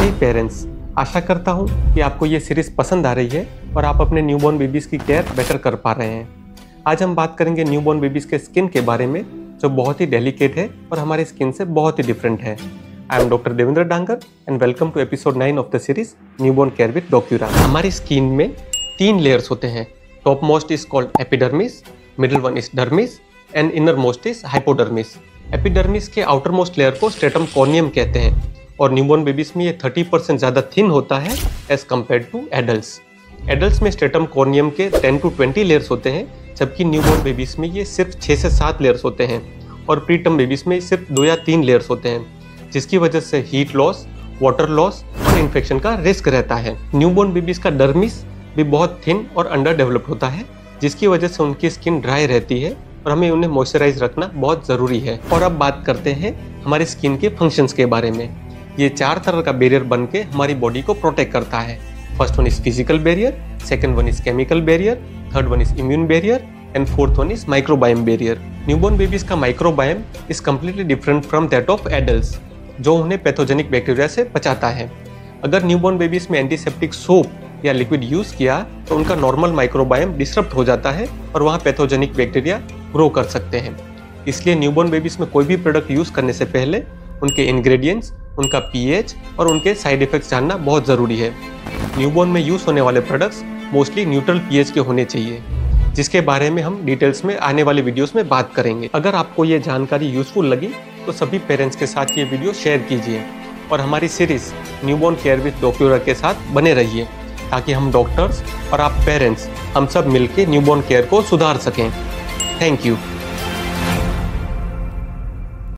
हाय parents, आशा करता हूँ कि आपको ये सीरीज पसंद आ रही है और आप अपने न्यूबॉर्न बेबीज़ की केयर बेटर कर पा रहे हैं। आज हम बात करेंगे न्यूबॉर्न बेबीज़ के स्किन के बारे में, जो बहुत ही डेलिकेट है और हमारे स्किन से बहुत ही डिफरेंट है। I am doctor Devendra Dangar and welcome to episode 9 of the series newborn care with Docura. हमारी स्किन में 3 लेयर्स होते हैं। Top most is called epidermis, middle one is dermis and inner most is hypodermis. Epidermis के outer most layer को stratum corneum कहते हैं और newborn babies में ये 30% ज़्यादा थिन होता है as compare to adults. Adults में स्ट्रेटम कॉर्नियम के 10 to 20 लेयर्स होते हैं, जबकि न्यूबॉर्न बेबीज में ये सिर्फ 6 से 7 लेयर्स होते हैं और प्रीटर्म बेबीज में सिर्फ 2 या 3 लेयर्स होते हैं, जिसकी वजह से हीट लॉस, वाटर लॉस और इन्फेक्शन का रिस्क रहता है। न्यूबॉर्न बेबीज का डर्मिस भी बहुत थिन और अंडर डेवलप्ड होता है, जिसकी वजह से उनकी स्किन ड्राई रहती है और हमें उन्हें मॉइस्चराइज रखना बहुत ज़रूरी है। और अब बात करते हैं हमारी स्किन के फंक्शंस के बारे में। ये 4 तरह का बैरियर बन के हमारी बॉडी को प्रोटेक्ट करता है। First one is physical barrier, second one is chemical barrier, third one is immune barrier and fourth one is microbiome barrier. Newborn babies का microbiome is completely different from that of adults, जो उन्हें pathogenic bacteria से बचाता है। अगर newborn babies में antiseptic soap या liquid use किया तो उनका नॉर्मल माइक्रोबायम डिस्टर्ब हो जाता है और वहाँ पैथोजेनिक बैक्टीरिया ग्रो कर सकते हैं। इसलिए न्यूबॉर्न बेबीज में कोई भी प्रोडक्ट यूज करने से पहले उनके इंग्रेडिएंट्स, उनका पीएच और उनके साइड इफेक्ट्स जानना बहुत ज़रूरी है। न्यूबॉर्न में यूज़ होने वाले प्रोडक्ट्स मोस्टली न्यूट्रल पीएच के होने चाहिए, जिसके बारे में हम डिटेल्स में आने वाले वीडियोस में बात करेंगे। अगर आपको ये जानकारी यूजफुल लगी तो सभी पेरेंट्स के साथ ये वीडियो शेयर कीजिए और हमारी series newborn care with Docura के साथ बने रहिए, ताकि हम डॉक्टर्स और आप पेरेंट्स हम सब मिलकर न्यूबॉर्न केयर को सुधार सकें। Thank you.